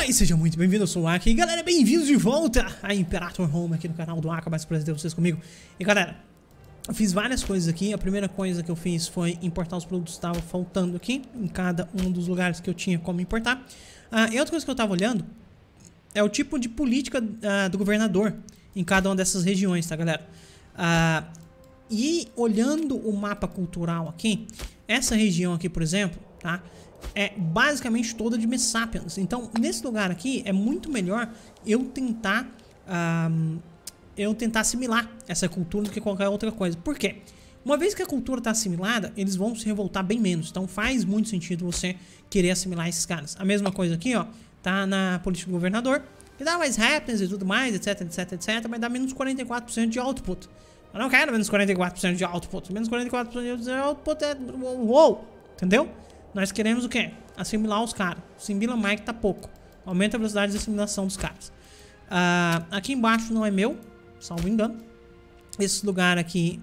Olá e seja muito bem-vindo, eu sou o Aka. E galera, bem-vindos de volta a Imperator Home aqui no canal do Aka. Mais prazer ter vocês comigo. E galera, eu fiz várias coisas aqui. A primeira coisa que eu fiz foi importar os produtos que estavam faltando aqui em cada um dos lugares que eu tinha como importar. E outra coisa que eu tava olhando é o tipo de política do governador em cada uma dessas regiões, tá galera? E olhando o mapa cultural aqui, essa região aqui, por exemplo, tá? É basicamente toda de Messapians. Então, nesse lugar aqui, é muito melhor eu tentar assimilar essa cultura do que qualquer outra coisa. Por quê? Uma vez que a cultura está assimilada, eles vão se revoltar bem menos. Então, faz muito sentido você querer assimilar esses caras. A mesma coisa aqui, ó, tá na política do governador, que dá mais happiness e tudo mais, etc, etc, etc, mas dá menos 44% de output. Eu não quero menos 44% de output. Menos 44% de output é uou, entendeu? Nós queremos o quê? Assimilar os caras. Assimila mais que tá pouco. Aumenta a velocidade de assimilação dos caras. Aqui embaixo não é meu, salvo engano. Esse lugar aqui...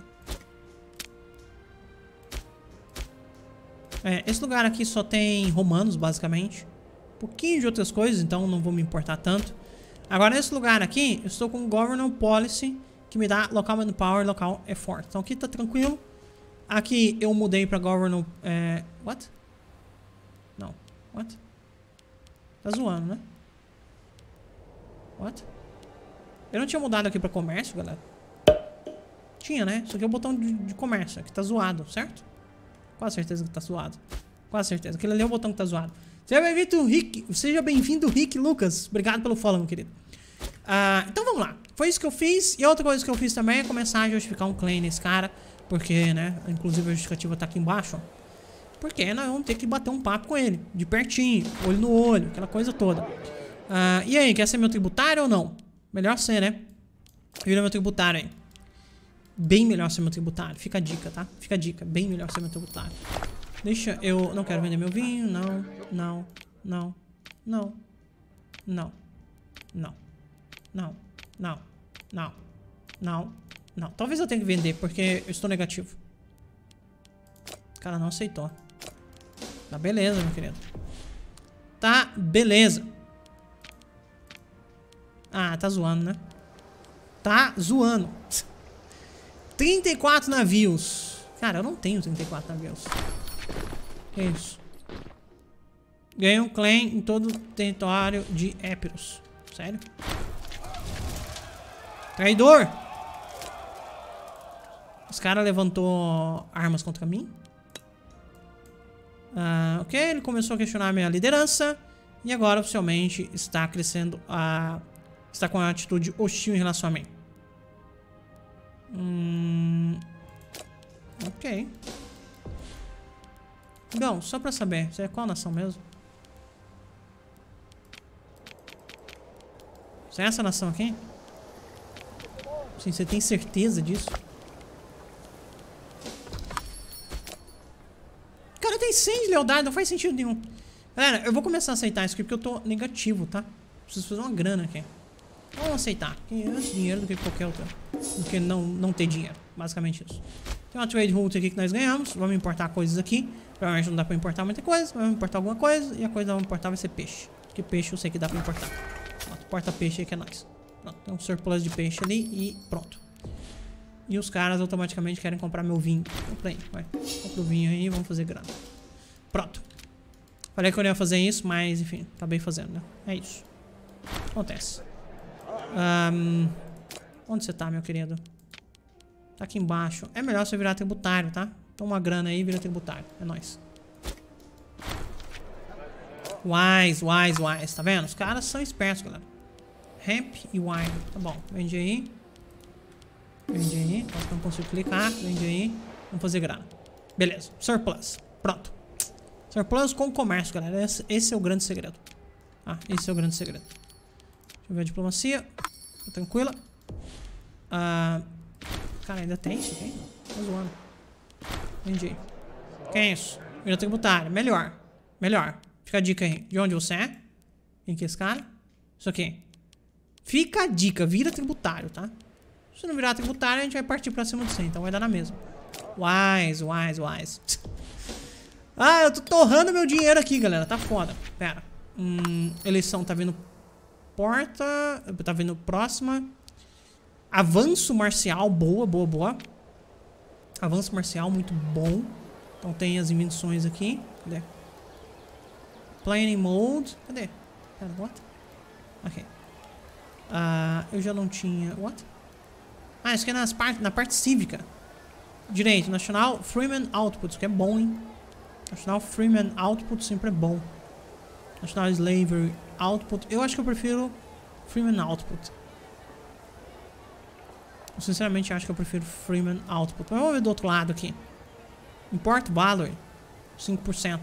esse lugar aqui só tem romanos, basicamente. Um pouquinho de outras coisas, então não vou me importar tanto. Agora, nesse lugar aqui, eu estou com Governor Policy, que me dá Local Manpower, Local Effort. Então aqui tá tranquilo. Aqui eu mudei pra Governor... What? Não. What? Tá zoando, né? What? Eu não tinha mudado aqui pra comércio, galera. Tinha, né? Isso aqui é o botão de comércio. Aqui tá zoado, certo? Quase certeza que tá zoado. Quase certeza. Aquele ali é o botão que tá zoado. Seja bem-vindo, Rick. Seja bem-vindo, Rick Lucas. Obrigado pelo follow, meu querido. Então vamos lá. Foi isso que eu fiz. E outra coisa que eu fiz também é começar a justificar um claim nesse cara. Porque, né? Inclusive a justificativa tá aqui embaixo, ó. Porque nós vamos ter que bater um papo com ele. De pertinho, olho no olho, aquela coisa toda. E aí, quer ser meu tributário ou não? Melhor ser, né? Vira meu tributário aí. Bem melhor ser meu tributário. Fica a dica, tá? Fica a dica. Bem melhor ser meu tributário. Deixa eu... Não quero vender meu vinho. Não, não, não, não, não, não, não, não, não, não, não. Talvez eu tenha que vender porque eu estou negativo. O cara não aceitou. Tá beleza, meu querido. Tá beleza. Tá zoando, né? Tá zoando. 34 navios. Cara, eu não tenho 34 navios. Que isso? Ganhei um claim em todo o território de Epirus. Sério? Traidor! Esse cara levantou armas contra mim. Ok, ele começou a questionar a minha liderança. E agora oficialmente está crescendo está com uma atitude hostil em relação a mim. Ok. Bom, só pra saber, você é qual nação mesmo? Você é essa nação aqui? Sim, você tem certeza disso? Cara, tem 100 de lealdade, não faz sentido nenhum. Galera, eu vou começar a aceitar isso aqui porque eu tô negativo, tá? Preciso fazer uma grana aqui. Vamos aceitar. Antes dinheiro do que qualquer outra. Do que não ter dinheiro. Basicamente isso. Tem uma trade route aqui que nós ganhamos. Vamos importar coisas aqui. Provavelmente não dá pra importar muita coisa. Vamos importar alguma coisa. E a coisa que vamos importar vai ser peixe. Porque peixe eu sei que dá pra importar. Pronto, porta peixe aí que é nóis. Pronto, tem um surplus de peixe ali e pronto. E os caras automaticamente querem comprar meu vinho. Compra aí, vai. Compra o vinho aí e vamos fazer grana. Pronto. Falei que eu não ia fazer isso, mas enfim, acabei fazendo, né? É isso. Acontece. Onde você tá, meu querido? Tá aqui embaixo. É melhor você virar tributário, tá? Toma uma grana aí e vira tributário. É nóis. Wise, wise, wise. Tá vendo? Os caras são espertos, galera. Hemp e wine. Tá bom. Vende aí. Vende aí. Acho que não consigo clicar. Vende aí. Vamos fazer grana. Beleza. Surplus. Pronto. Surplus com comércio, galera. Esse é o grande segredo. Esse é o grande segredo. Deixa eu ver a diplomacia. Tá tranquila. Cara, ainda tem isso aqui? Tá zoando. Vendi. Quem é isso? Vira tributário. Melhor. Melhor. Fica a dica aí. De onde você é? Quem que é esse cara? Isso aqui. Fica a dica. Vira tributário, tá? Se não virar tributário, a gente vai partir pra cima de você. Então vai dar na mesma. Wise, wise, wise. Eu tô torrando meu dinheiro aqui, galera. Tá foda. Pera. Eleição tá vindo porta. Tá vindo próxima. Avanço marcial. Boa, boa, boa. Avanço marcial, muito bom. Então tem as invenções aqui. Cadê? Planning Mode. Cadê? Pera, what? Ok. Eu já não tinha... What? Isso aqui é na parte cívica. Direito, National Freeman Output. Isso aqui é bom, hein? National Freeman Output sempre é bom. National Slavery Output. Eu acho que eu prefiro Freeman Output. Eu sinceramente acho que eu prefiro Freeman Output. Mas vamos ver do outro lado aqui. Import Valor. 5%.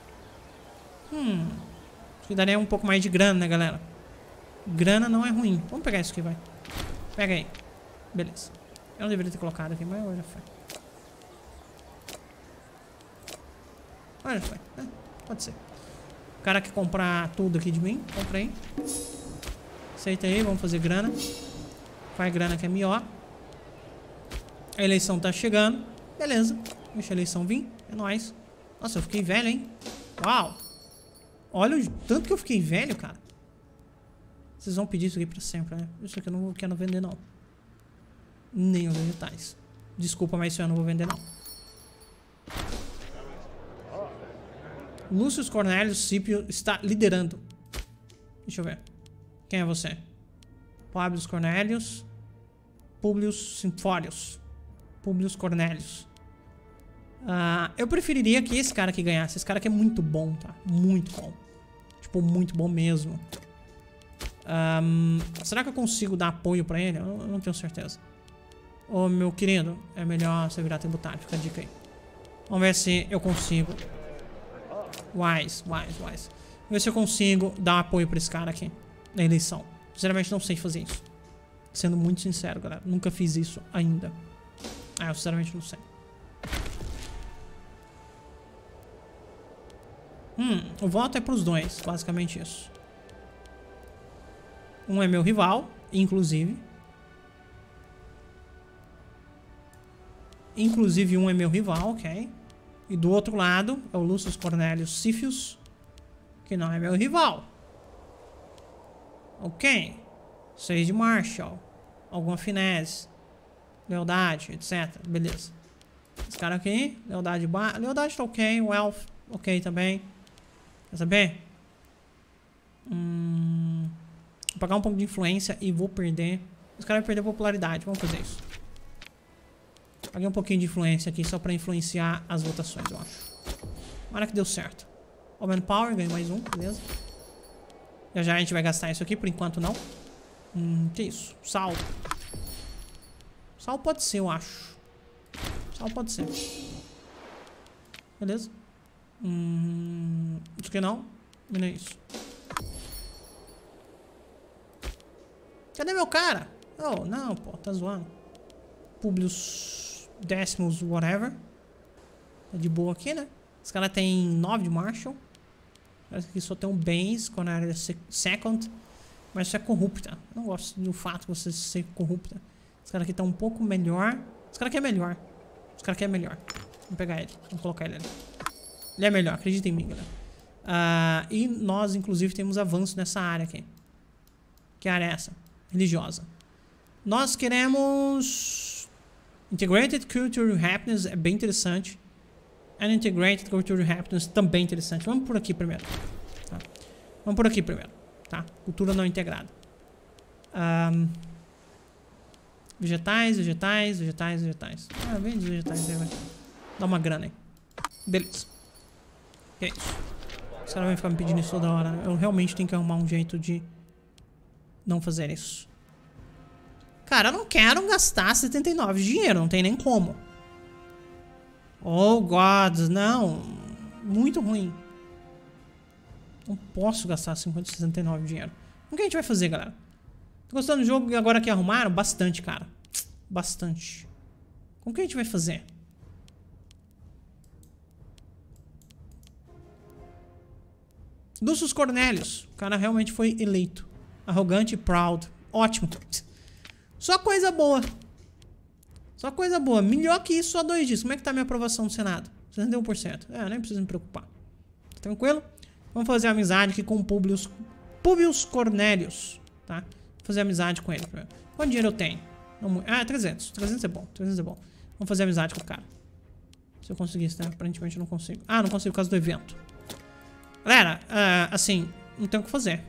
Acho que daria um pouco mais de grana, né, galera? Grana não é ruim. Vamos pegar isso aqui, vai. Pega aí. Beleza. Eu não deveria ter colocado aqui, mas já foi. Já foi. Pode ser. O cara quer comprar tudo aqui de mim. Compra aí. Aceita aí, vamos fazer grana. Faz grana que é melhor. A eleição tá chegando. Beleza. Deixa a eleição vir. É nóis. Nossa, eu fiquei velho, hein? Uau. Olha o tanto que eu fiquei velho, cara. Vocês vão pedir isso aqui pra sempre, né? Isso aqui eu não quero vender, não. Nem os vegetais. Desculpa, mas isso eu não vou vender, não. Lúcio Cornélio Scipio está liderando. Deixa eu ver. Quem é você? Publius Cornelius. Publius Sinfórios. Publius Cornelius. Eu preferiria que esse cara aqui ganhasse. Esse cara aqui é muito bom, tá? Muito bom. Tipo, muito bom mesmo. Será que eu consigo dar apoio pra ele? Eu não tenho certeza. Ô, meu querido, é melhor você virar tributário. Fica a dica aí. Vamos ver se eu consigo. Wise. Vamos ver se eu consigo dar apoio pra esse cara aqui na eleição. Sinceramente, não sei fazer isso. Sendo muito sincero, galera. Nunca fiz isso ainda. Eu sinceramente não sei. O voto é pros dois. Basicamente isso. Um é meu rival, inclusive. Inclusive um é meu rival, ok. E do outro lado é o Lucius Cornelius Cifius, que não é meu rival. Ok. 6 de Marshall. Alguma finesse. Lealdade, etc. Beleza. Esse cara aqui. Lealdade Lealdade tá ok. Wealth, ok também. Quer saber? Vou pagar um pouco de influência e vou perder. Esse cara vai perder popularidade. Vamos fazer isso. Paguei um pouquinho de influência aqui só pra influenciar as votações, eu acho. Tomara que deu certo. Open Power, ganhei mais um, beleza. Já a gente vai gastar isso aqui, por enquanto não. Que isso? Sal. Sal pode ser, eu acho. Sal pode ser. Beleza. Isso aqui não. Não é isso. Cadê meu cara? Oh, não, pô, tá zoando. Publius Décimos, whatever. Tá de boa aqui, né? Esse cara tem 9 de Marshall. Parece que só tem um base quando era second. Mas isso é corrupta. Eu não gosto do fato de você ser corrupta. Esse cara aqui tá um pouco melhor. Esse cara aqui é melhor. Esse cara aqui é melhor. Vamos pegar ele. Vamos colocar ele ali. Ele é melhor, acredita em mim, galera. E nós, inclusive, temos avanço nessa área aqui. Que área é essa? Religiosa. Nós queremos... Integrated Cultural Happiness é bem interessante. And Integrated Cultural Happiness também interessante. Vamos por aqui primeiro. Tá? Vamos por aqui primeiro. Tá? Cultura não integrada. Vegetais. Vem dos vegetais aí, vai. Dá uma grana aí. Beleza. Que é isso? Os caras vão ficar me pedindo isso toda hora. Eu realmente tenho que arrumar um jeito de não fazer isso. Cara, eu não quero gastar 79 de dinheiro. Não tem nem como. Oh, God. Não. Muito ruim. Não posso gastar 69 de dinheiro. O que a gente vai fazer, galera? Tô gostando do jogo e agora que arrumaram? Bastante, cara. Bastante. Como que a gente vai fazer? Lucius Cornelius. O cara realmente foi eleito. Arrogante e proud. Ótimo. Só coisa boa. Só coisa boa. Melhor que isso, só 2 dias. Como é que tá a minha aprovação no Senado? 61%. Eu nem preciso me preocupar. Tá tranquilo? Vamos fazer amizade aqui com o Publius Cornelius, tá? Vou fazer amizade com ele primeiro. Quanto dinheiro eu tenho? Não, 300. 300 é bom. 300 é bom. Vamos fazer amizade com o cara. Se eu conseguisse, né? Aparentemente eu não consigo. Ah, não consigo por causa do evento. Galera, assim, não tem o que fazer.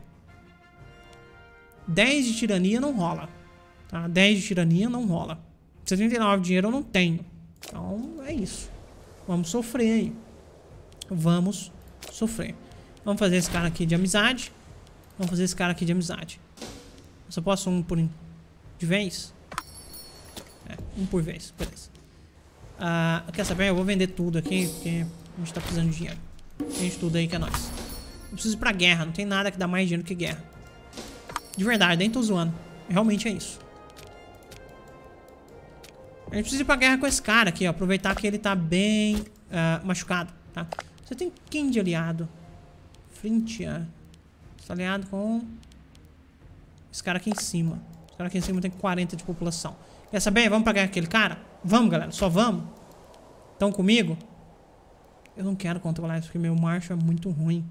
10 de tirania não rola. Tá? 10 de tirania não rola. 79 de dinheiro eu não tenho. Então, é isso. Vamos sofrer aí. Vamos sofrer. Vamos fazer esse cara aqui de amizade. Vamos fazer esse cara aqui de amizade. Eu só posso um por de vez? Um por vez. Beleza. Quer saber? Eu vou vender tudo aqui, porque a gente tá precisando de dinheiro. Vende tudo aí que é nóis. Eu preciso ir pra guerra. Não tem nada que dá mais dinheiro que guerra. De verdade, nem tô zoando. Realmente é isso. A gente precisa ir pra guerra com esse cara aqui, ó. Aproveitar que ele tá bem machucado, tá? Você tem quem de aliado? Frintia. Você tá aliado com esse cara aqui em cima. Esse cara aqui em cima tem 40 de população. Quer saber? Vamos pra guerra com aquele cara? Vamos, galera. Só vamos. Estão comigo? Eu não quero controlar isso, porque meu marcho é muito ruim.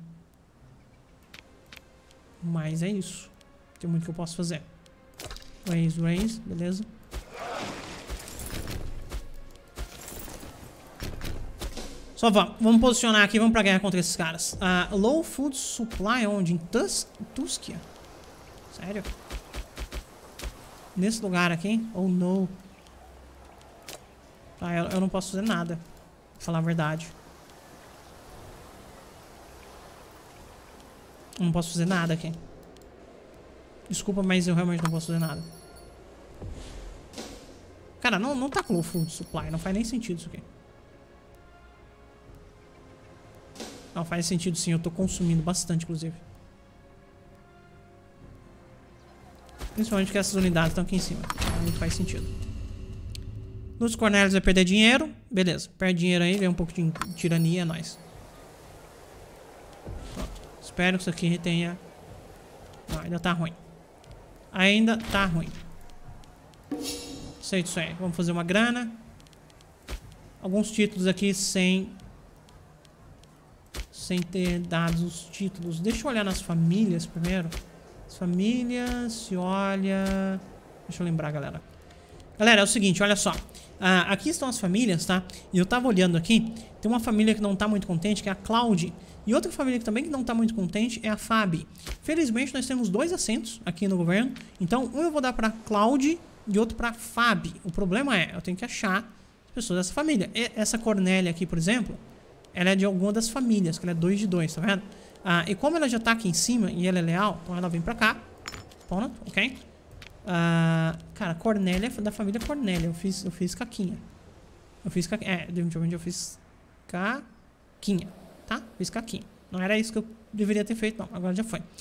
Mas é isso. Tem muito que eu posso fazer. Raise, beleza. Só vamos. Vamos posicionar aqui. Vamos pra guerra contra esses caras. Low food supply onde? Em Tuskia? Sério? Nesse lugar aqui? Oh, no. Tá, eu não posso fazer nada. Pra falar a verdade. Eu não posso fazer nada aqui. Desculpa, mas eu realmente não posso fazer nada. Cara, não tá com low food supply. Não faz nem sentido isso aqui. Não, faz sentido sim. Eu tô consumindo bastante, inclusive. Principalmente porque essas unidades estão aqui em cima. Não faz sentido. Nos Cornélios vai perder dinheiro. Beleza. Perde dinheiro aí. Vem um pouco de tirania. É nóis. Pronto. Espero que isso aqui tenha... Não, ainda tá ruim. Ainda tá ruim. Sei disso aí. Vamos fazer uma grana. Alguns títulos aqui sem ter dados os títulos. Deixa eu olhar nas famílias primeiro. As famílias, se olha... Deixa eu lembrar, galera. Galera, é o seguinte, olha só. Aqui estão as famílias, tá? E eu tava olhando aqui. Tem uma família que não tá muito contente, que é a Cloud. E outra família que também não tá muito contente é a Fabi. Felizmente, nós temos 2 assentos aqui no governo. Então, um eu vou dar pra Cloud e outro pra Fabi. O problema é, eu tenho que achar as pessoas dessa família. Essa Cornélia aqui, por exemplo... Ela é de alguma das famílias, que ela é 2 de 2, tá vendo? E como ela já tá aqui em cima e ela é leal, então ela vem pra cá. Ponto, ok? Cara, Cornélia é da família Cornélia. Eu fiz caquinha. Definitivamente eu fiz caquinha, tá? Fiz caquinha. Não era isso que eu deveria ter feito, não. Agora já foi.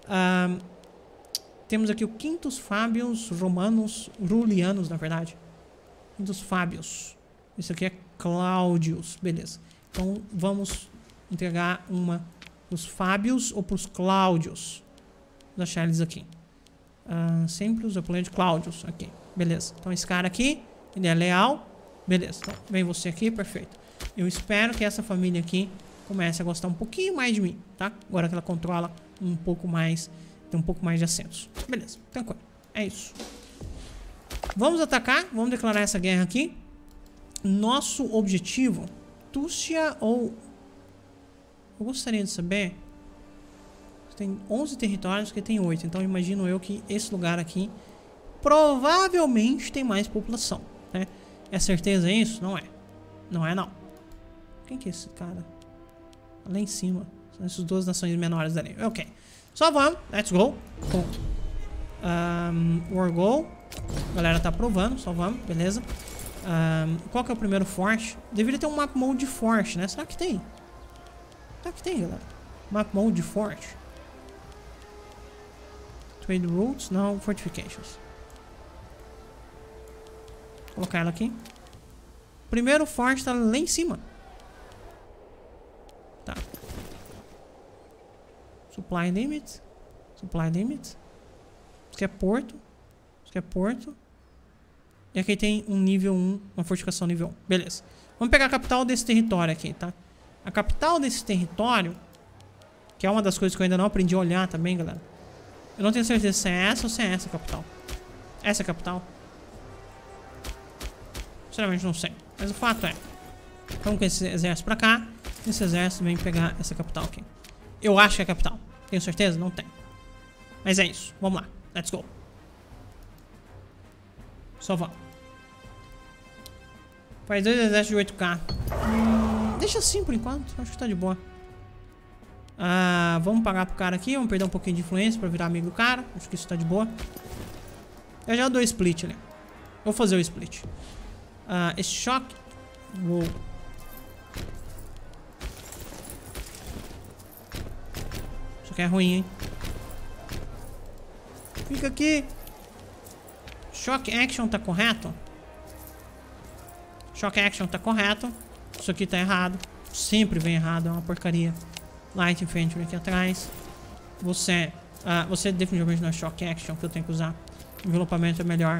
Temos aqui o Quintus Fábios Romanos, Rulianos, na verdade. Quintus Fábios. Isso aqui é Cláudios, beleza. Então, vamos entregar uma pros Fábios ou pros Cláudios. Vou achar eles aqui. Sempre os apoiantes de Cláudios. Aqui, beleza. Então, esse cara aqui, ele é leal. Beleza, então, vem você aqui, perfeito. Eu espero que essa família aqui comece a gostar um pouquinho mais de mim, tá? Agora que ela controla um pouco mais, tem um pouco mais de assentos. Beleza, tranquilo. É isso. Vamos atacar, vamos declarar essa guerra aqui. Nosso objetivo... Túcia ou... Eu gostaria de saber... Tem 11 territórios, que tem 8. Então imagino eu que esse lugar aqui... Provavelmente tem mais população, né? É certeza isso? Não é. Não é, não. Quem que é esse cara? Lá em cima. São essas 2 nações menores ali. Ok. Só vamos. Let's go. Com War Go. A galera tá aprovando. Só vamos. Beleza. Qual que é o primeiro forte? Deveria ter um map mode forte, né? Será que tem? Será que tem, galera? Map mode forte. Trade routes, não. Fortifications. Vou colocar ela aqui. O primeiro forte tá lá em cima. Tá. Supply limit. Supply limit. Isso aqui é porto. Isso aqui é porto. E aqui tem um nível 1, uma fortificação nível 1. Beleza. Vamos pegar a capital desse território aqui, tá? A capital desse território Que é uma das coisas que eu ainda não aprendi a olhar também, galera. Eu não tenho certeza se é essa ou se é essa a capital. Essa é a capital? Sinceramente não sei. Mas o fato é, vamos com esse exército pra cá. Esse exército vem pegar essa capital aqui. Eu acho que é a capital. Tenho certeza? Não tenho. Mas é isso. Vamos lá. Let's go. Só vamos. Faz 2 exércitos de 8k. Deixa assim por enquanto. Acho que tá de boa. Vamos pagar pro cara aqui. Vamos perder um pouquinho de influência pra virar amigo do cara. Acho que isso tá de boa. Eu já dou split ali. Vou fazer o split. Esse choque. Uou. Isso aqui é ruim, hein? Fica aqui. Shock action tá correto? Shock action tá correto. Isso aqui tá errado. Sempre vem errado, é uma porcaria. Light Infantry aqui atrás. Você definitivamente não é Shock Action que eu tenho que usar. Envelopamento é melhor.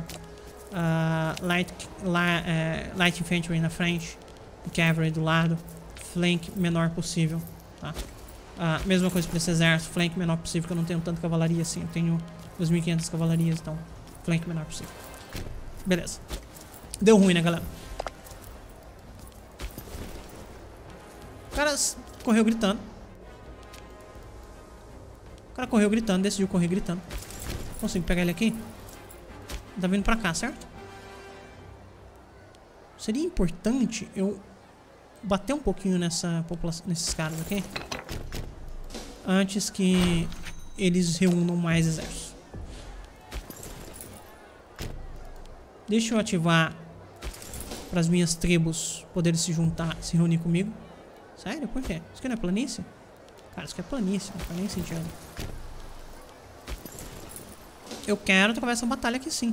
Light Infantry na frente. Cavalry do lado. Flank menor possível. Tá? Mesma coisa para esse exército. Flank menor possível, que eu não tenho tanta cavalaria assim. Eu tenho 2.500 cavalarias, então flank menor possível. Beleza. Deu ruim, né, galera? O cara correu gritando. O cara correu gritando, decidiu correr gritando. Consigo pegar ele aqui? Tá vindo pra cá, certo? Seria importante eu bater um pouquinho nessa população, nesses caras aqui, antes que eles reúnam mais exércitos. Deixa eu ativar para as minhas tribos poderem se juntar, se reunir comigo. Sério? Por quê? Isso aqui não é planície? Cara, isso aqui é planície, não faz nem sentido. Eu quero travar essa batalha aqui sim.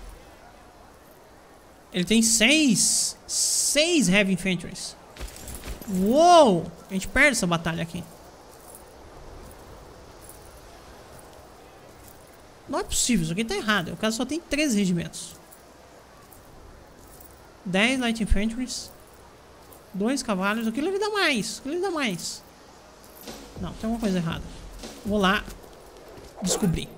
Ele tem 6 Heavy Infantries. Uou! A gente perde essa batalha aqui. Não é possível, isso aqui tá errado. O cara só tem 13 regimentos. 10 Light Infantries. 2 cavalos. Aquilo ele dá mais. Aquilo ele dá mais. Não, tem alguma coisa errada. Vou lá descobrir.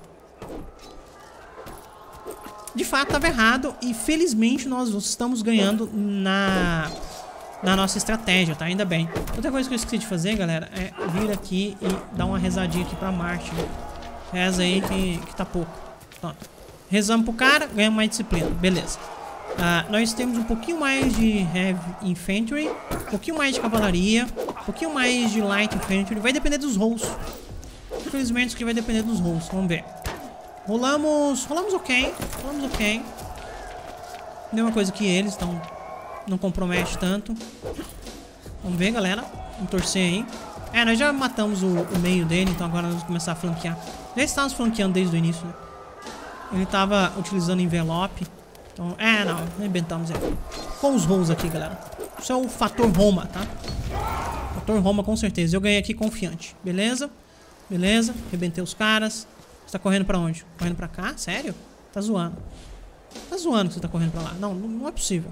De fato, estava errado. E felizmente nós estamos ganhando na nossa estratégia, tá? Ainda bem. Outra coisa que eu esqueci de fazer, galera, é vir aqui e dar uma rezadinha aqui pra Marte. Né? Reza aí que tá pouco. Pronto. Rezamos pro cara, ganhamos mais disciplina. Beleza. Nós temos um pouquinho mais de Heavy Infantry, um pouquinho mais de cavalaria, um pouquinho mais de Light Infantry. Vai depender dos rolls. Infelizmente isso aqui vai depender dos rolls. Vamos ver. Rolamos ok. Rolamos ok. Mesma coisa que eles, então não compromete tanto. Vamos ver, galera. Vamos torcer aí. Nós já matamos o meio dele, então agora nós vamos começar a flanquear. Já estávamos flanqueando desde o início, né? Ele estava utilizando envelope. Então, não, arrebentamos ele. Com os rolls aqui, galera. Isso é o fator Roma, tá? Fator Roma, com certeza. Eu ganhei aqui confiante. Beleza? Beleza. Arrebentei os caras. Você tá correndo pra onde? Correndo pra cá? Sério? Tá zoando. Tá zoando que você tá correndo pra lá. Não, não é possível.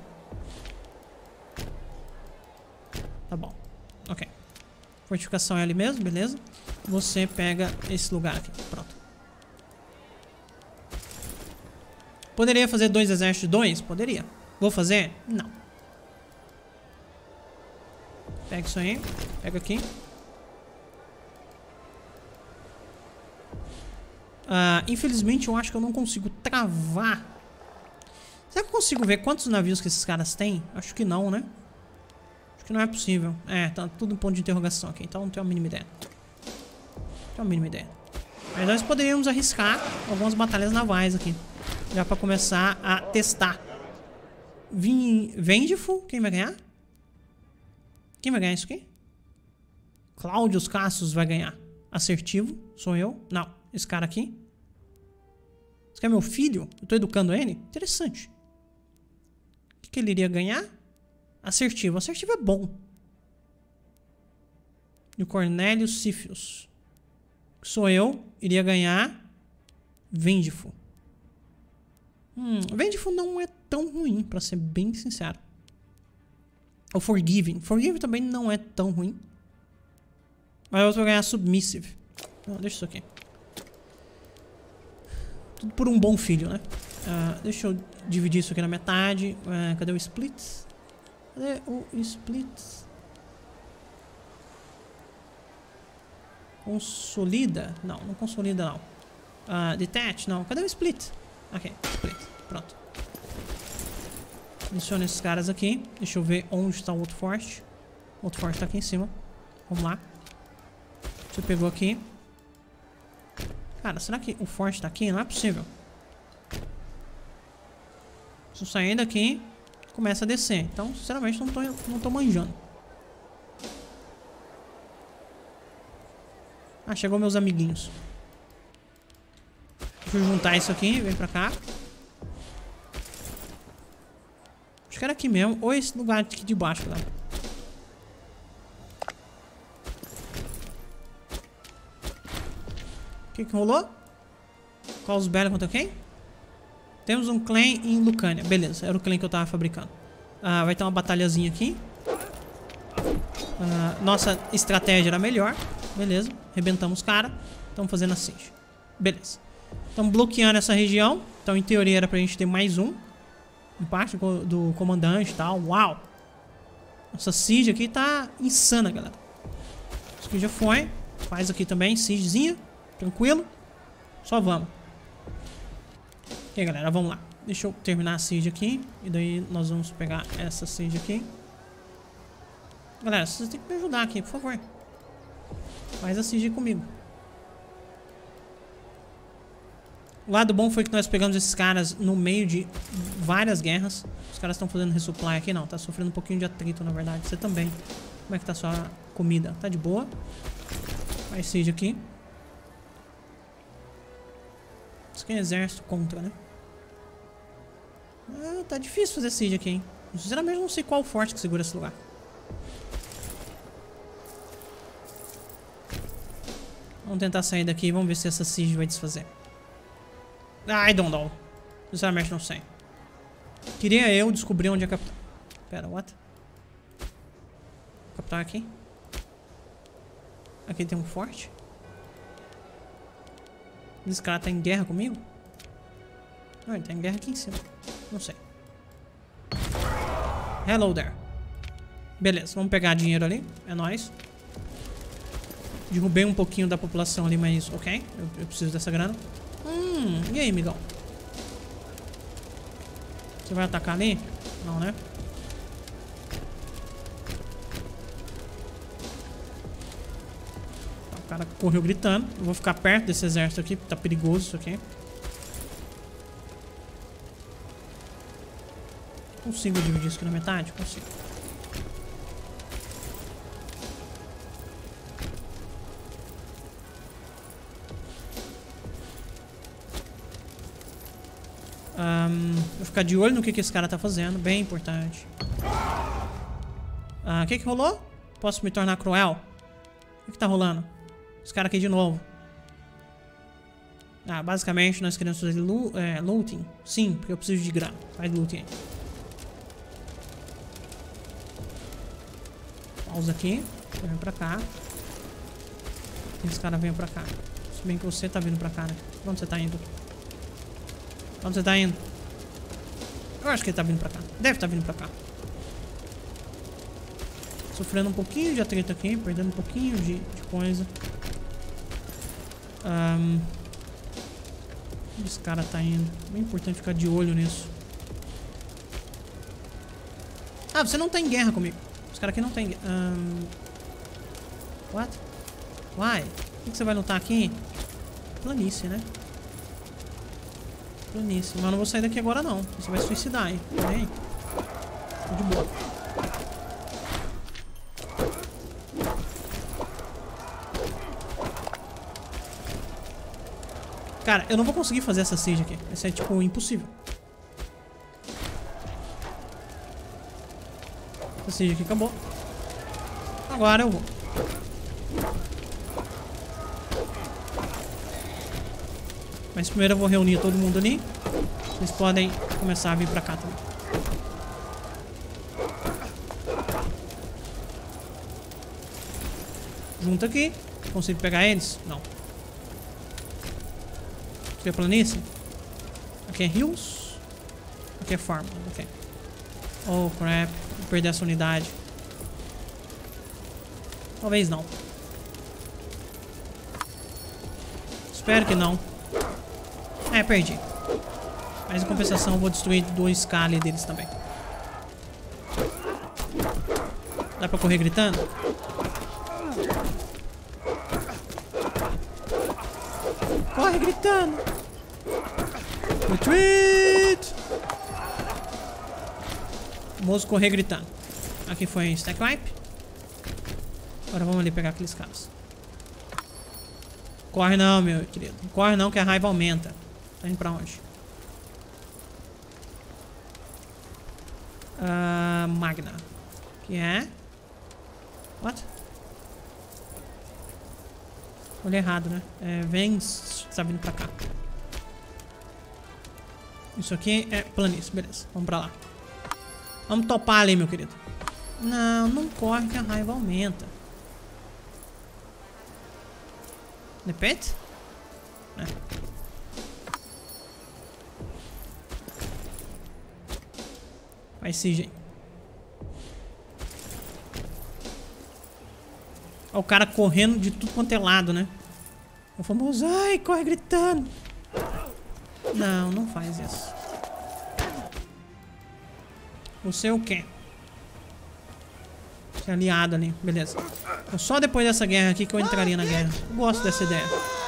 Tá bom. Ok. Fortificação é ali mesmo, beleza? Você pega esse lugar aqui. Pronto. Poderia fazer 2 exércitos de 2? Poderia. Vou fazer? Não. Pega isso aí. Pega aqui. Infelizmente eu acho que eu não consigo travar. Será que eu consigo ver quantos navios que esses caras têm? Acho que não, né? Acho que não é possível. Tá tudo em ponto de interrogação aqui. Então não tenho a mínima ideia. Não tenho a mínima ideia. Mas nós poderíamos arriscar algumas batalhas navais aqui. Já pra começar a testar. Vendiful, quem vai ganhar? Quem vai ganhar isso aqui? Cláudios Cassius vai ganhar. Assertivo, sou eu. Não, esse cara aqui. Esse aqui é meu filho. Eu tô educando ele. Interessante. O que ele iria ganhar? Assertivo. Assertivo é bom. E o Cornelius Cifius, que sou eu, iria ganhar Vendiful. Vendiful não é tão ruim, pra ser bem sincero. O Forgiving. Forgiving também não é tão ruim. Aí eu vou ganhar Submissive. Não, deixa isso aqui. Tudo por um bom filho, né? Deixa eu dividir isso aqui na metade. Cadê o Splits? Cadê o Splits? Consolida? Não, não consolida não. Detach? Não. Cadê o Split? Ok, Split. Pronto. Adiciona esses caras aqui. Deixa eu ver onde está o outro forte. O outro forte está aqui em cima. Vamos lá. Você pegou aqui. Cara, será que o forte está aqui? Não é possível. Se eu sair daqui, começa a descer. Então, sinceramente, não tô manjando. Chegou meus amiguinhos. Deixa eu juntar isso aqui. Vem pra cá. Acho que era aqui mesmo. Ou esse lugar aqui de baixo, galera. O que rolou? Caos Belli contra quem? Temos um clã em Lucania. Beleza, era o clã que eu tava fabricando. Vai ter uma batalhazinha aqui. Nossa estratégia era melhor. Beleza, arrebentamos os caras. Estamos fazendo a siege. Beleza. Estamos bloqueando essa região. Então, em teoria, era pra gente ter mais um. Em parte do comandante e tal. Uau! Nossa siege aqui tá insana, galera. Isso aqui já foi. Faz aqui também, siegezinha. Tranquilo. Só vamos. Ok, galera, vamos lá. Deixa eu terminar a siege aqui. E daí nós vamos pegar essa siege aqui. Galera, vocês têm que me ajudar aqui, por favor. Faz a siege comigo. O lado bom foi que nós pegamos esses caras no meio de várias guerras. Os caras estão fazendo resupply aqui. Não, tá sofrendo um pouquinho de atrito, na verdade. Você também. Como é que tá a sua comida? Tá de boa. Faz siege aqui. Isso aqui é exército contra, né? Tá difícil fazer siege aqui, hein? Sinceramente, não sei qual forte que segura esse lugar. Vamos tentar sair daqui e vamos ver se essa siege vai desfazer. I don't know. Sinceramente, não sei. Queria eu descobrir onde é a capital. Pera, what? Capital aqui? Aqui tem um forte? Esse cara tá em guerra comigo? Não, ele tá em guerra aqui em cima. Não sei. Hello there. Beleza, vamos pegar dinheiro ali. É nóis. Derrubei um pouquinho da população ali, mas ok. Eu preciso dessa grana. E aí, amigão? Você vai atacar ali? Não, né? O cara correu gritando. Eu vou ficar perto desse exército aqui, porque tá perigoso isso aqui. Consigo dividir isso aqui na metade? Consigo. Vou ficar de olho no que esse cara tá fazendo. Bem importante. O que rolou? Posso me tornar cruel? O que tá rolando? Esse cara aqui de novo. Basicamente nós queremos fazer looting. Sim, porque eu preciso de grana. Faz looting aí. Pausa aqui. Vem pra cá. Esse cara vem pra cá. Se bem que você tá vindo pra cá, né? Onde você tá indo? Onde você tá indo? Eu acho que ele tá vindo pra cá. Deve estar vindo pra cá. Sofrendo um pouquinho de atrito aqui. Perdendo um pouquinho de coisa. Onde esse cara tá indo? É importante ficar de olho nisso. Você não tá em guerra comigo. Os caras aqui não tem guerra. What? Why? Por que você vai lutar aqui? Planície, né? Planície. Mas eu não vou sair daqui agora não. Você vai se suicidar, hein? Vem. Tô de boa. Cara, eu não vou conseguir fazer essa siege aqui. Isso é, tipo, impossível. Essa siege aqui acabou. Agora eu vou. Mas primeiro eu vou reunir todo mundo ali. Vocês podem começar a vir pra cá também. junto aqui. Consigo pegar eles? Não. Aqui é planície. Aqui é hills. Aqui é farm. Ok. Oh, crap. Vou perder essa unidade. Talvez não. Espero que não. É, perdi. Mas em compensação eu vou destruir 2K ali deles também. Dá pra correr gritando? Corre gritando! Retreat! Vamos correr gritando. Aqui foi Stack Wipe. Agora vamos ali pegar aqueles caras. Corre não, meu querido. Corre não que a raiva aumenta. Tá indo pra onde? Magna. Que é? What? Olhei errado, né? Vem, tá vindo pra cá. Isso aqui é planície, beleza. Vamos pra lá. Vamos topar ali, meu querido. Não, não corre que a raiva aumenta. The pet? Vai, CJ. Olha o cara correndo de tudo quanto é lado, né? O famoso, ai, corre gritando. Não, não faz isso. Você é o quê? Você é aliado ali, beleza. Então, só depois dessa guerra aqui que eu entraria na guerra. Eu gosto dessa ideia.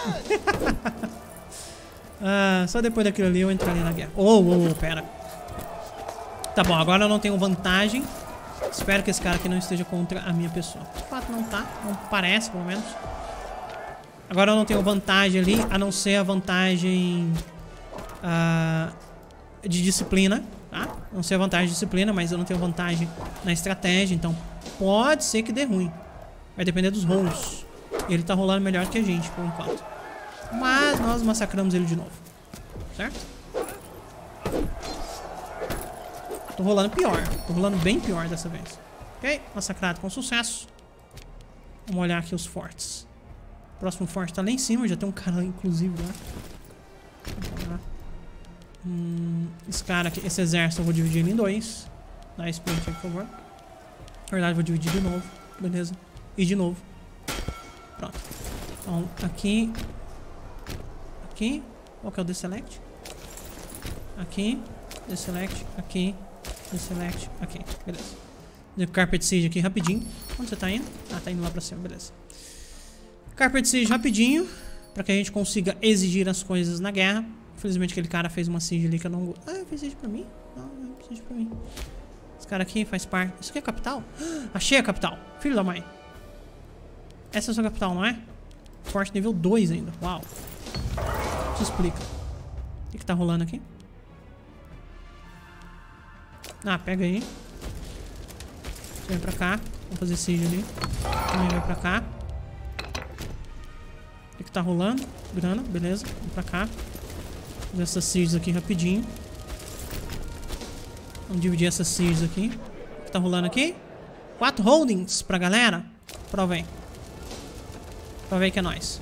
Só depois daquilo ali eu entraria na guerra. Pera. Tá bom, agora eu não tenho vantagem. Espero que esse cara aqui não esteja contra a minha pessoa. De fato não tá, não parece pelo menos. Agora eu não tenho vantagem ali, a não ser a vantagem de disciplina, tá? Não sei a vantagem de disciplina, mas eu não tenho vantagem na estratégia, então pode ser que dê ruim. Vai depender dos rolos. Ele tá rolando melhor que a gente, por enquanto. Mas nós massacramos ele de novo. Certo? Tô rolando pior. Tô rolando bem pior dessa vez. Ok, massacrado com sucesso. Vamos olhar aqui os fortes. O próximo forte tá lá em cima, já tem um cara inclusive lá. Esse cara aqui, esse exército eu vou dividir ele em dois. Dá sprint aqui, por favor. Na verdade, eu vou dividir de novo. Beleza. E de novo. Pronto. Então, aqui. Aqui. Qual que é o deselect? Aqui. Deselect. Aqui. Deselect. Aqui. Beleza. Carpet Siege aqui rapidinho. Onde você tá indo? Ah, tá indo lá pra cima. Beleza. Carpet Siege rapidinho. Pra que a gente consiga exigir as coisas na guerra. Infelizmente aquele cara fez uma siege ali que eu não... Ah, fez siege pra mim? Não, fez siege pra mim. Esse cara aqui faz parte... Isso aqui é a capital? Achei a capital. Filho da mãe. Essa é a sua capital, não é? Forte nível 2 ainda. Uau. Isso explica. O que tá rolando aqui? Ah, pega aí. Você vem pra cá. Vamos fazer siege ali. Também vem pra cá. O que tá rolando? Grana, beleza. Vem pra cá. Fazer essas sieges aqui rapidinho. Vamos dividir essas sieges aqui. O que tá rolando aqui? 4 holdings pra galera. Prova aí. Prova aí que é nóis.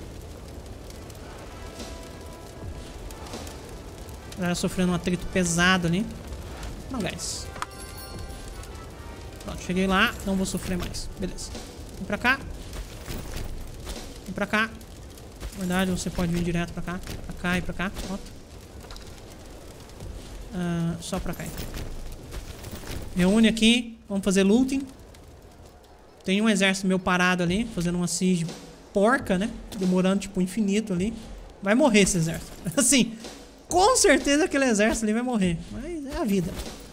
A galera sofrendo um atrito pesado ali. Não, guys. Pronto, cheguei lá. Não vou sofrer mais. Beleza. Vem pra cá. Vem pra cá. Na verdade, você pode vir direto pra cá. Pra cá e pra cá. Só pra cá, então. Reúne aqui. Vamos fazer looting. Tem um exército meu parado ali. Fazendo uma siege porca, né? Demorando, tipo, infinito ali. Vai morrer esse exército. Assim, com certeza aquele exército ali vai morrer. Mas é a vida.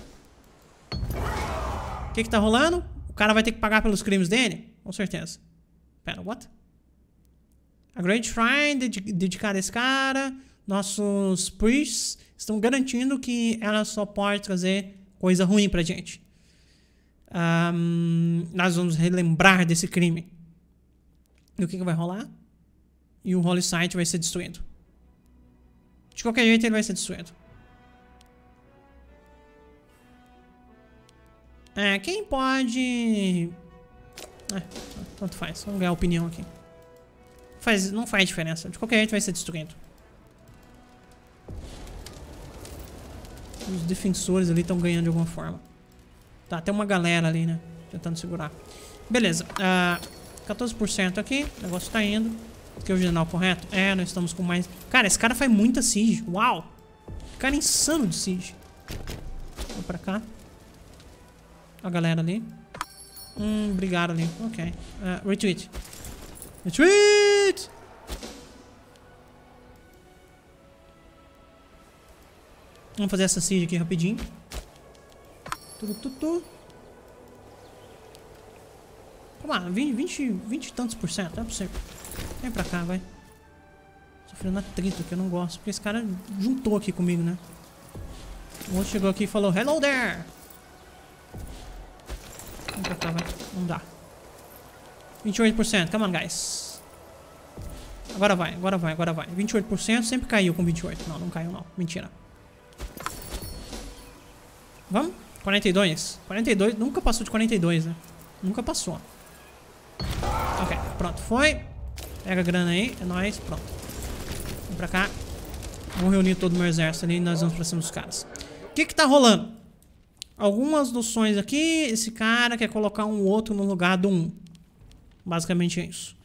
O que tá rolando? O cara vai ter que pagar pelos crimes dele? Com certeza. Pera, what? A Great Shrine dedicada a esse cara. Nossos priests estão garantindo que ela só pode trazer coisa ruim pra gente. Nós vamos relembrar desse crime. E o que vai rolar? E o Holy Site vai ser destruído. De qualquer jeito ele vai ser destruído. Quem pode Tanto faz. Vamos ganhar opinião aqui. Não faz diferença. De qualquer jeito vai ser destruído. Os defensores ali estão ganhando de alguma forma. Tá, tem uma galera ali, né? Tentando segurar. Beleza. 14% aqui. O negócio tá indo. Aqui é o general correto? É, nós estamos com mais... Cara, esse cara faz muita siege. Uau! Cara insano de siege. Vou pra cá. A galera ali. Brigaram ali. Ok. Retreat. Retreat! Vamos fazer essa siege aqui rapidinho. Vamos lá, 20 e tantos por cento. Não é possível. Vem pra cá, vai. Sofrendo atrito que eu não gosto. Porque esse cara juntou aqui comigo, né? O outro chegou aqui e falou: Hello there! Vem pra cá, vai. Não dá. 28%. Come on, guys. Agora vai, agora vai, agora vai. 28% sempre caiu com 28%. Não, não caiu não. Mentira. Vamos? 42. 42. Nunca passou de 42, né? Nunca passou. Ok, pronto. Foi. Pega a grana aí. É nóis. Pronto. Vem pra cá. Vamos reunir todo o meu exército ali e nós vamos pra cima dos caras. O que que tá rolando? Algumas noções aqui. Esse cara quer colocar um outro no lugar do um. Basicamente é isso.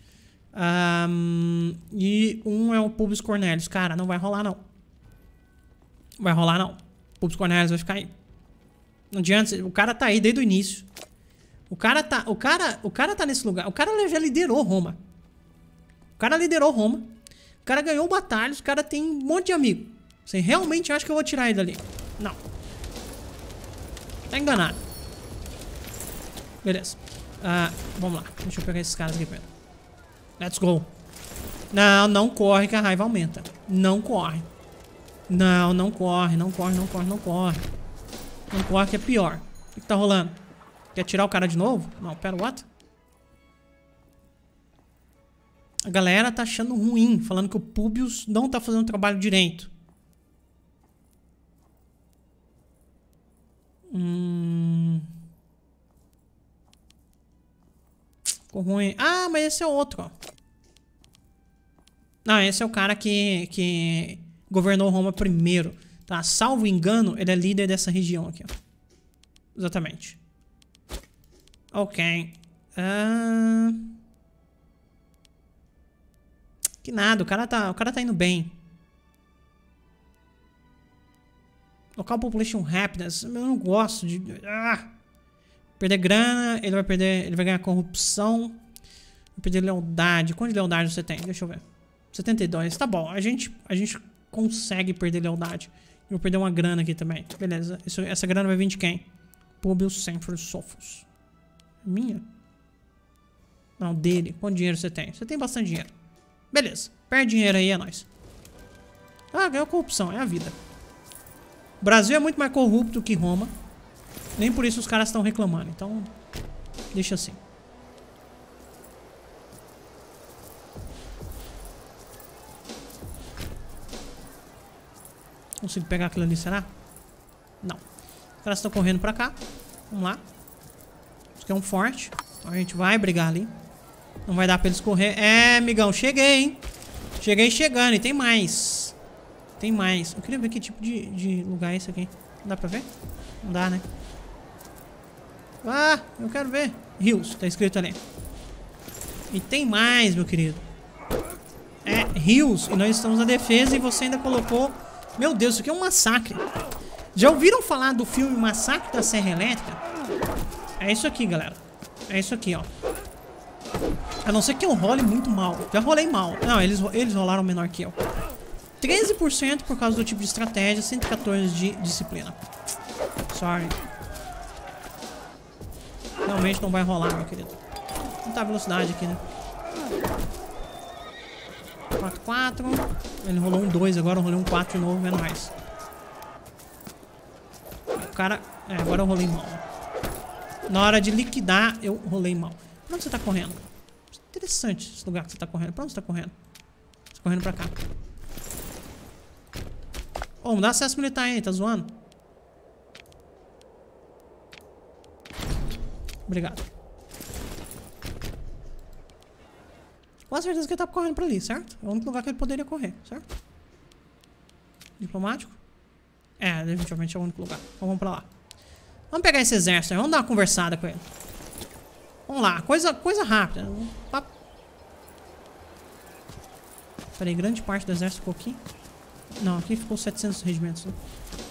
E um é o Publius Cornelius. Cara, não vai rolar não. Vai rolar não. Publius Cornelius vai ficar aí. Não adianta. O cara tá aí desde o início. O cara tá nesse lugar. O cara já liderou Roma. O cara liderou Roma. O cara ganhou batalhas. O cara tem um monte de amigo. Você realmente acha que eu vou tirar ele dali? Não. Tá enganado. Beleza. Vamos lá. Deixa eu pegar esses caras aqui primeiro. Let's go. Não, não corre que a raiva aumenta. Não corre. Não, não corre. Não corre, não corre, não corre. Não corre que é pior. O que tá rolando? Quer tirar o cara de novo? Não, pera, what? A galera tá achando ruim, falando que o Publius não tá fazendo o trabalho direito. Ficou ruim. Ah, mas esse é outro, ó. Não, esse é o cara que governou Roma primeiro. Tá, salvo engano, ele é líder dessa região aqui, ó. Exatamente. Ok. Que nada, o cara tá indo bem. Local Population Happiness. Eu não gosto de... Perder grana, ele vai ganhar corrupção. Vai perder lealdade. Quanto de lealdade você tem? Deixa eu ver. 72. Tá bom, a gente consegue perder lealdade. Eu vou perder uma grana aqui também. Beleza. Essa grana vai vir de quem? Publius Sempros Sophus. Minha? Não, dele. Quanto dinheiro você tem? Você tem bastante dinheiro. Beleza. Perde dinheiro aí, é nóis. Ganhou corrupção. É a vida. O Brasil é muito mais corrupto que Roma. Nem por isso os caras estão reclamando. Então, deixa assim. Consigo pegar aquilo ali, será? Não. Os caras estão correndo pra cá. Vamos lá. Isso aqui é um forte. Então a gente vai brigar ali. Não vai dar pra eles correr. Amigão, cheguei, hein? Cheguei chegando. E tem mais. Tem mais. Eu queria ver que tipo de lugar é esse aqui. Não dá pra ver? Não dá, né? Eu quero ver. Rios, tá escrito ali. E tem mais, meu querido. Rios. E nós estamos na defesa e você ainda colocou... Meu Deus, isso aqui é um massacre. Já ouviram falar do filme Massacre da Serra Elétrica? É isso aqui, galera. É isso aqui, ó. A não ser que eu role muito mal. Já rolei mal. Não, eles rolaram menor que eu. 13% por causa do tipo de estratégia, 114 de disciplina. Sorry. Realmente não vai rolar, meu querido. Não tá a velocidade aqui, né? 4. Ele rolou um 2 agora, eu rolei um 4 de novo, menos mais. O cara... agora eu rolei mal. Na hora de liquidar, eu rolei mal. Pra onde você tá correndo? Interessante esse lugar que você tá correndo. Pra onde você tá correndo? Você tá correndo pra cá. Ô, me dá acesso militar aí, tá zoando? Obrigado. Com certeza que ele tá correndo pra ali, certo? É o único lugar que ele poderia correr, certo? Diplomático? É, definitivamente é o único lugar. Então vamos pra lá. Vamos pegar esse exército aí. Vamos dar uma conversada com ele. Vamos lá. Coisa rápida. Peraí, grande parte do exército ficou aqui. Não, aqui ficou 700 regimentos, né?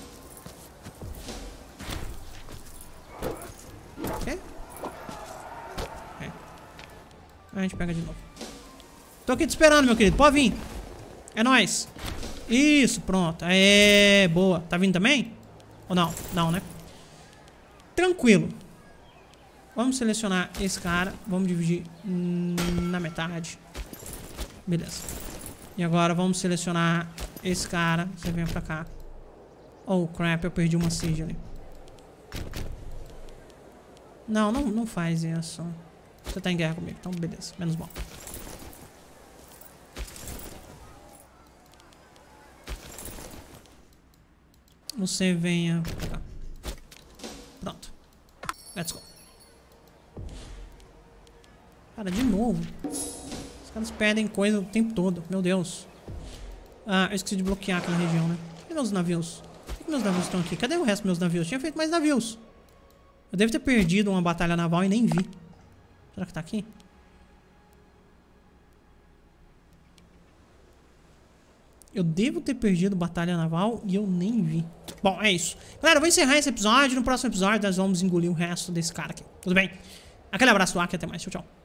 Ok? É. A gente pega de novo. Tô aqui te esperando, meu querido. Pode vir. É nóis. Isso, pronto. É, boa. Tá vindo também? Ou não? Não, né? Tranquilo. Vamos selecionar esse cara. Vamos dividir na metade. Beleza. E agora vamos selecionar esse cara. Você vem pra cá. Oh, crap. Eu perdi uma siege ali. Não faz isso. Você tá em guerra comigo. Então, beleza. Menos mal. Você venha pra cá. Pronto. Let's go. Cara, de novo. Os caras pedem coisa o tempo todo. Meu Deus. Ah, eu esqueci de bloquear aquela região, né? E meus navios? Por que meus navios estão aqui? Cadê o resto dos meus navios? Tinha feito mais navios. Eu devo ter perdido uma batalha naval e nem vi. Será que tá aqui? Eu devo ter perdido batalha naval e eu nem vi. Bom, é isso. Galera, eu vou encerrar esse episódio. No próximo episódio nós vamos engolir o resto desse cara aqui. Tudo bem? Aquele abraço do Aki e até mais. Tchau, tchau.